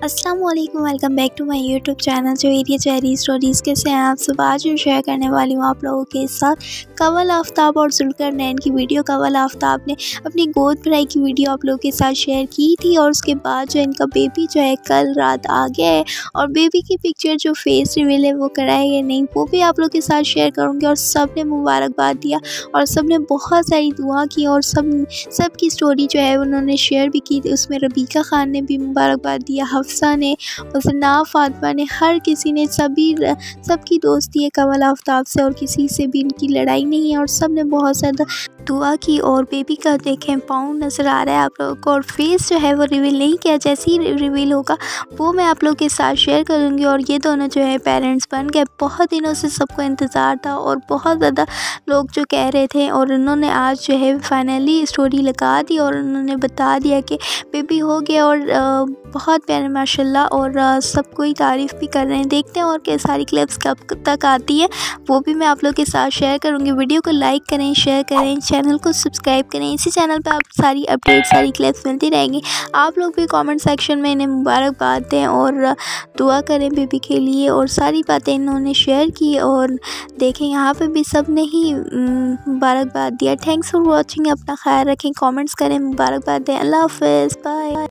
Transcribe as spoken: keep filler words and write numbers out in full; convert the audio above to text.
अस्सलाम वालेकुम, welcome back to my YouTube channel जो एरिया चेरी स्टोरीज़। कैसे हैं आप सब? आज मैं शेयर करने वाली हूँ आप लोगों के साथ कंवल आफ्ताब और जुल्करनैन की वीडियो। कंवल आफ्ताब ने अपनी गोद भराई की वीडियो आप लोगों के साथ शेयर की थी और उसके बाद जो इनका बेबी जो है कल रात आ गया है और बेबी की पिक्चर जो फेस रिवील है वो कराए गए नहीं, वो भी आप लोगों के साथ शेयर करूँगी। और सब ने मुबारकबाद दिया और सब ने बहुत सारी दुआ की और सब सब की स्टोरी जो है उन्होंने शेयर भी की। उसमें रबीका खान ने भी मुबारकबाद दिया, हफ्सा ने, उसना, फातिमा ने, हर किसी ने, सभी सबकी दोस्ती है कंवल आफ्ताब से और किसी से भी इनकी लड़ाई नहीं है और सब ने बहुत ज़्यादा दुआ की। और बेबी का देखें पाउंड नज़र आ रहा है आप लोगों को और फेस जो है वो रिवील नहीं किया, जैसे ही रिवील होगा वो मैं आप लोगों के साथ शेयर करूँगी। और ये दोनों जो है पेरेंट्स बन गए, बहुत दिनों से सबको इंतज़ार था और बहुत ज़्यादा लोग जो कह रहे थे और उन्होंने आज जो है फाइनली स्टोरी लगा दी और उन्होंने बता दिया कि बेबी हो गया। और बहुत प्यारे माशाल्लाह और सब कोई तारीफ़ भी कर रहे हैं। देखते हैं और क्या सारी क्लिप्स कब तक आती है वो भी मैं आप लोगों के साथ शेयर करूँगी। वीडियो को लाइक करें, शेयर करें, चैनल को सब्सक्राइब करें। इसी चैनल पे आप सारी अपडेट, सारी क्लिप्स मिलती रहेंगी। आप लोग भी कमेंट सेक्शन में इन्हें मुबारकबाद दें और दुआ करें बेबी के लिए। और सारी बातें इन्होंने शेयर की और देखें यहाँ पे भी सब ने ही मुबारकबाद दिया। Thanks for watching. अपना ख्याल रखें, कमेंट्स करें, मुबारकबाद दें। अल्लाह हाफ़िज़, बाय।